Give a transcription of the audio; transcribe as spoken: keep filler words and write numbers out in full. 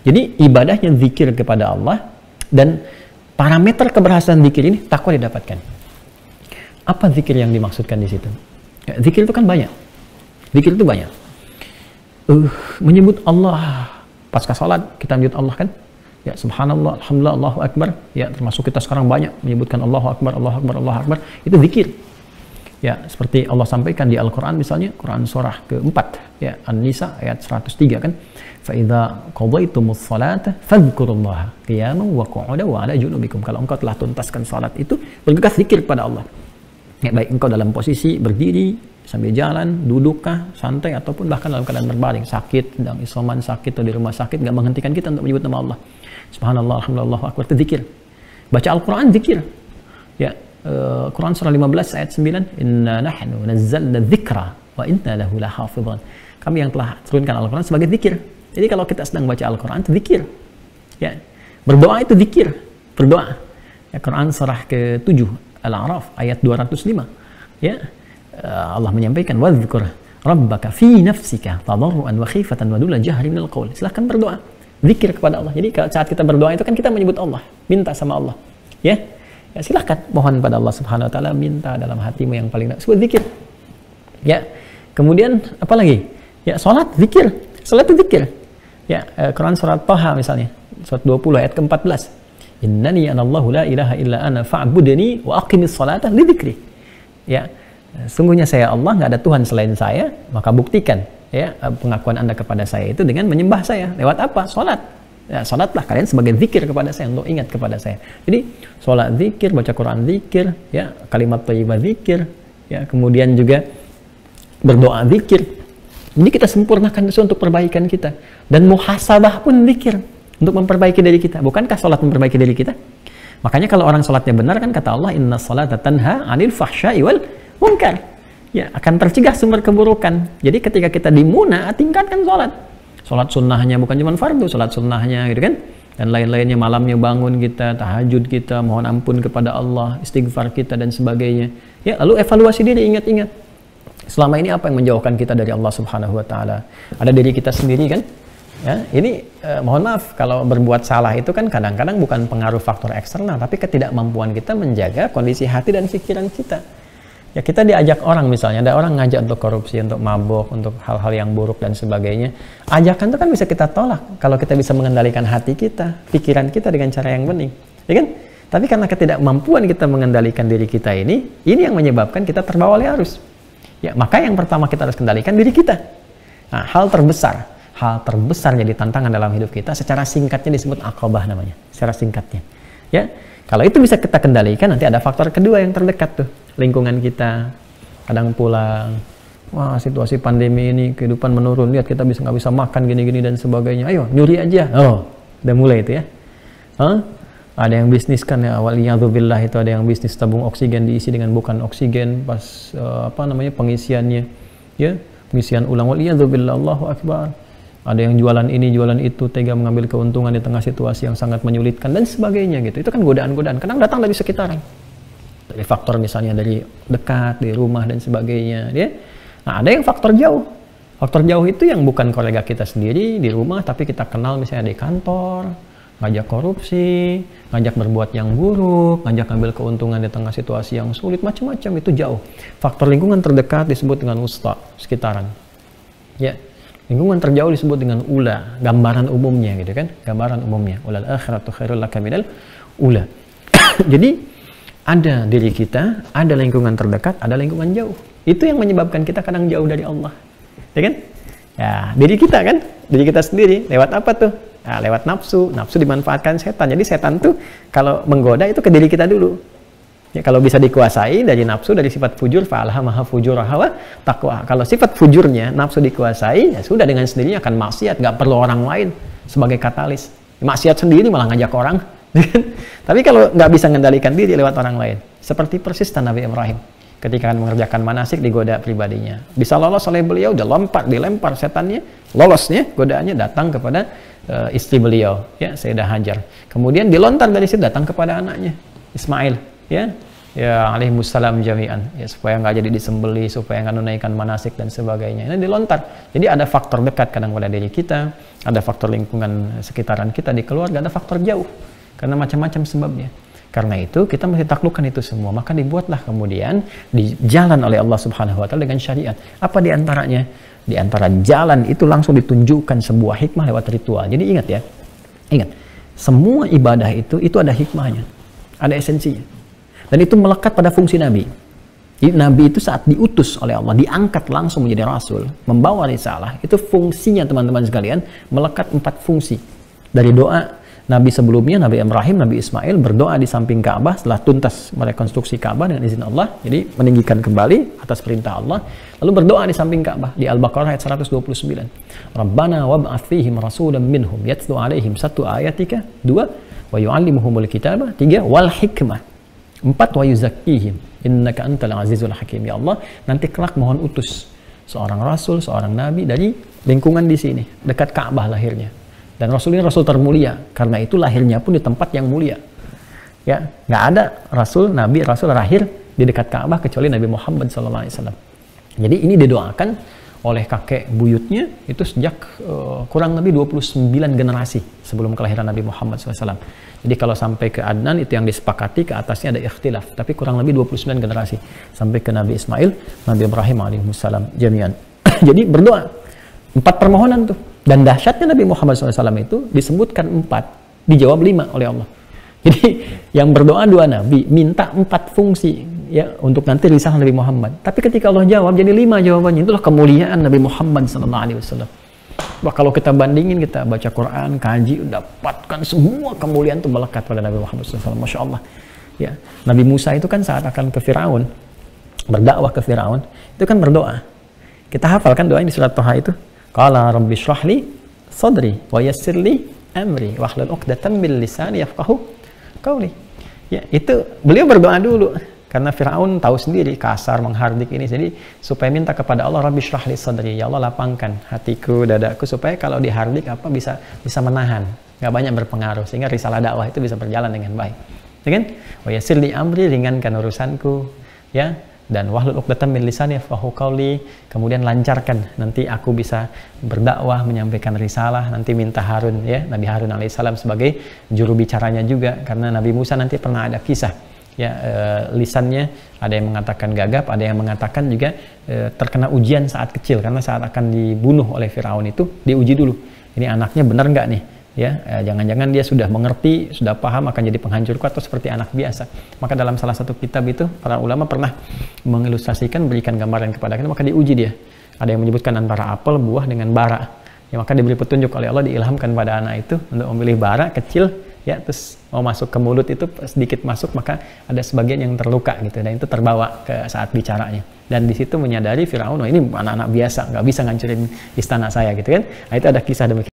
Jadi ibadahnya zikir kepada Allah, dan parameter keberhasilan zikir ini takwa didapatkan. Apa zikir yang dimaksudkan di situ? Ya, zikir itu kan banyak. Zikir itu banyak. Uh, menyebut Allah pasca salat kita menyebut Allah kan? Ya, subhanallah, alhamdulillah, Allahu akbar. Ya, termasuk kita sekarang banyak menyebutkan Allahu akbar, Allahu akbar, Allahu akbar. Itu zikir. Ya, seperti Allah sampaikan di Al-Qur'an misalnya, Quran surah keempat, ya, An-Nisa ayat seratus tiga kan. Fa idza qadaytumus salata fadhkurullaha qiyaman wa qu'udan wa 'ala junubikum. Kalau engkau telah tuntaskan salat itu, bergegas zikir pada Allah. Ya, baik engkau dalam posisi berdiri, sambil jalan, dudukkah, santai, ataupun bahkan dalam keadaan berbaring, sakit, sedang isoman, sakit, atau di rumah sakit, nggak menghentikan kita untuk menyebut nama Allah. Subhanallah, alhamdulillah, Allahu akbar, itu zikir. Baca Al-Quran, zikir. Ya, uh, Quran surah lima belas ayat sembilan, inna nahnu nazzalna dzikra wa inna lahu lahafidhan. Kami yang telah turunkan Al-Quran sebagai zikir. Jadi kalau kita sedang baca Al-Quran, itu zikir. Ya, berdoa itu zikir, berdoa. Ya, Quran surah ke tujuh, Al-A'raf ayat dua ratus lima. Ya, Allah menyampaikan wadzkur rabbaka fi nafsika tadarruan wa khifatan wa duna jahri minal qaul. Silahkan berdoa, zikir kepada Allah. Jadi saat kita berdoa itu kan kita menyebut Allah, minta sama Allah. Ya, ya silahkan mohon pada Allah Subhanahu wa taala, minta dalam hatimu yang paling sebut zikir. Ya, kemudian apa lagi? Ya, salat zikir. Salat itu zikir. Ya, Quran surat Thaha misalnya, surat dua puluh ayat ke empat belas. Innani anallahu la ilaha illa ana fa'budni wa aqimis salata li dzikri. Ya, sungguhnya saya Allah, nggak ada Tuhan selain saya, maka buktikan ya pengakuan Anda kepada saya itu dengan menyembah saya. Lewat apa? Salat. Ya, salatlah kalian sebagai zikir kepada saya, untuk ingat kepada saya. Jadi salat zikir, baca Quran zikir, ya, kalimat thayyibah zikir, ya, kemudian juga berdoa zikir. Jadi kita sempurnakan itu untuk perbaikan kita, dan muhasabah pun zikir untuk memperbaiki diri kita. Bukankah salat memperbaiki diri kita? Makanya kalau orang salatnya benar kan kata Allah, inna salata tanha 'anil fahsya'i wal munkar. Ya, akan tercegah sumber keburukan. Jadi ketika kita di Muna, tingkatkan sholat. Sholat sunnahnya bukan cuma fardu, sholat sunnahnya gitu kan. Dan lain-lainnya, malamnya bangun kita, tahajud kita, mohon ampun kepada Allah, istighfar kita dan sebagainya. Ya, lalu evaluasi diri, ingat-ingat. Selama ini apa yang menjauhkan kita dari Allah Subhanahu wa taala? Ada diri kita sendiri kan? Ya, ini eh, mohon maaf kalau berbuat salah itu kan kadang-kadang bukan pengaruh faktor eksternal, tapi ketidakmampuan kita menjaga kondisi hati dan pikiran kita. Ya, kita diajak orang misalnya, ada orang ngajak untuk korupsi, untuk mabuk, untuk hal-hal yang buruk dan sebagainya. Ajakan itu kan bisa kita tolak kalau kita bisa mengendalikan hati kita, pikiran kita dengan cara yang bening, ya kan? Tapi karena ketidakmampuan kita mengendalikan diri kita ini, ini yang menyebabkan kita terbawa oleh arus. Ya, maka yang pertama kita harus kendalikan diri kita. Nah, hal terbesar, hal terbesar jadi tantangan dalam hidup kita, secara singkatnya disebut aqabah namanya, secara singkatnya. Ya, kalau itu bisa kita kendalikan, nanti ada faktor kedua yang terdekat tuh, lingkungan kita. Kadang pulang, wah situasi pandemi ini, kehidupan menurun, lihat kita bisa nggak bisa makan gini-gini dan sebagainya, ayo nyuri aja. Oh, udah mulai itu ya. Huh? Ada yang bisnis kan ya, waliyadzubillah, itu ada yang bisnis tabung oksigen diisi dengan bukan oksigen pas uh, apa namanya pengisiannya, ya, pengisian ulang, waliyadzubillah, Allahu akbar. Ada yang jualan ini, jualan itu, tega mengambil keuntungan di tengah situasi yang sangat menyulitkan dan sebagainya gitu. Itu kan godaan-godaan, kadang datang dari sekitaran. Dari faktor misalnya dari dekat, di rumah dan sebagainya, ya. Nah, ada yang faktor jauh. Faktor jauh itu yang bukan kolega kita sendiri di rumah, tapi kita kenal misalnya di kantor, ngajak korupsi, ngajak berbuat yang buruk, ngajak ambil keuntungan di tengah situasi yang sulit, macam-macam, itu jauh. Faktor lingkungan terdekat disebut dengan wusta, sekitaran. Ya. Lingkungan terjauh disebut dengan ula, gambaran umumnya gitu kan, gambaran umumnya. Ulal akhiratu khairul laka minal ula. Jadi ada diri kita, ada lingkungan terdekat, ada lingkungan jauh. Itu yang menyebabkan kita kadang jauh dari Allah, ya kan? Ya, diri kita kan, diri kita sendiri. Lewat apa tuh? Nah, lewat nafsu. Nafsu dimanfaatkan setan. Jadi setan tuh kalau menggoda itu ke diri kita dulu. Ya, kalau bisa dikuasai dari nafsu, dari sifat fujur, fa'alhamaha fujuraha wa taqwa. Kalau sifat fujurnya, nafsu dikuasai, ya sudah dengan sendirinya akan maksiat, nggak perlu orang lain sebagai katalis. Maksiat sendiri malah ngajak orang. Tapi kalau nggak bisa mengendalikan diri lewat orang lain, seperti persis Nabi Ibrahim ketika akan mengerjakan manasik, digoda pribadinya. Bisa lolos oleh beliau, udah lompat, dilempar setannya, lolosnya, godaannya datang kepada uh, istri beliau, ya, Sayyidah Hajar. Kemudian dilontar dari situ datang kepada anaknya Ismail. Ya, ya alaihimussalam jami'an, ya supaya nggak jadi disembeli, supaya nggak menunaikan manasik dan sebagainya. Ini dilontar. Jadi ada faktor dekat kadang pada diri kita, ada faktor lingkungan sekitaran kita di keluarga, ada faktor jauh, karena macam-macam sebabnya. Karena itu kita mesti taklukkan itu semua. Maka dibuatlah kemudian di jalan oleh Allah Subhanahu Wa Taala dengan syariat. Apa diantaranya? Di antara jalan itu langsung ditunjukkan sebuah hikmah lewat ritual. Jadi ingat ya, ingat, semua ibadah itu itu ada hikmahnya, ada esensinya, dan itu melekat pada fungsi Nabi. Jadi, Nabi itu saat diutus oleh Allah, diangkat langsung menjadi Rasul, membawa risalah, itu fungsinya teman-teman sekalian melekat empat fungsi. Dari doa Nabi sebelumnya, Nabi Ibrahim, Nabi Ismail berdoa di samping Ka'bah setelah tuntas merekonstruksi Ka'bah dengan izin Allah, jadi meninggikan kembali atas perintah Allah, lalu berdoa di samping Ka'bah di Al-Baqarah ayat seratus dua puluh sembilan. Rabbana wab'ats fihim rasulan minhum yatlu alaihim, satu ayatika, dua wa yu'allimuhumul kitaba, tiga wal hikmah, empat wa yuzakkihim innaka antal azizul hakim. Ya Allah, nanti kelak mohon utus seorang rasul, seorang nabi dari lingkungan di sini, dekat Ka'bah lahirnya. Dan Rasul ini Rasul termulia, karena itu lahirnya pun di tempat yang mulia. Ya, nggak ada Rasul, Nabi, Rasul lahir di dekat Ka'bah kecuali Nabi Muhammad shallallahu alaihi wasallam. Jadi ini didoakan oleh kakek buyutnya itu sejak uh, kurang lebih dua puluh sembilan generasi sebelum kelahiran Nabi Muhammad shallallahu alaihi wasallam. Jadi kalau sampai ke Adnan itu yang disepakati, ke atasnya ada ikhtilaf, tapi kurang lebih dua puluh sembilan generasi sampai ke Nabi Ismail, Nabi Ibrahim alaihissalam jami'an. Jadi berdoa empat permohonan tuh. Dan dahsyatnya Nabi Muhammad shallallahu alaihi wasallam itu disebutkan empat, dijawab lima oleh Allah. Jadi yang berdoa dua Nabi, minta empat fungsi ya untuk nanti risalah Nabi Muhammad. Tapi ketika Allah jawab jadi lima jawabannya. Itulah kemuliaan Nabi Muhammad shallallahu alaihi wasallam. Wah, kalau kita bandingin, kita baca Quran, kaji, dapatkan semua kemuliaan itu melekat pada Nabi Muhammad shallallahu alaihi wasallam. Masya Allah. Ya, Nabi Musa itu kan saat akan ke Firaun, berdakwah ke Firaun, itu kan berdoa. Kita hafal kan doa ini di surat Thaha itu. Qala rabbi shrah li sadri wa yassir li amri wahlul 'uqdatam min lisani yafqahu qawli. Ya, itu beliau berdoa dulu karena Firaun tahu sendiri kasar, menghardik ini. Jadi supaya minta kepada Allah, rabbi shrah li sadri, ya Allah lapangkan hatiku, dadaku supaya kalau dihardik apa bisa bisa menahan, nggak banyak berpengaruh sehingga risalah dakwah itu bisa berjalan dengan baik. Ya kan? Wa yassir li amri, ringankan urusanku, ya. Dan wahlul 'uqdatam min lisani yafqahu qawli, kemudian lancarkan nanti aku bisa berdakwah, menyampaikan risalah. Nanti minta Harun, ya, Nabi Harun alaihissalam sebagai juru bicaranya juga, karena Nabi Musa nanti pernah ada kisah ya, e, lisannya ada yang mengatakan gagap, ada yang mengatakan juga e, terkena ujian saat kecil, karena saat akan dibunuh oleh Firaun itu diuji dulu, ini anaknya benar nggak nih, ya, jangan-jangan dia sudah mengerti, sudah paham akan jadi penghancurku atau seperti anak biasa. Maka dalam salah satu kitab itu para ulama pernah mengilustrasikan, berikan gambaran kepada kita, maka diuji dia. Ada yang menyebutkan antara apel, buah dengan bara. Ya, maka diberi petunjuk oleh Allah, diilhamkan pada anak itu untuk memilih bara kecil, ya, terus mau masuk ke mulut itu sedikit masuk, maka ada sebagian yang terluka gitu, dan itu terbawa ke saat bicaranya. Dan di situ menyadari Firaun, oh, ini anak-anak biasa, nggak bisa ngancurin istana saya gitu kan. Nah, itu ada kisah demikian.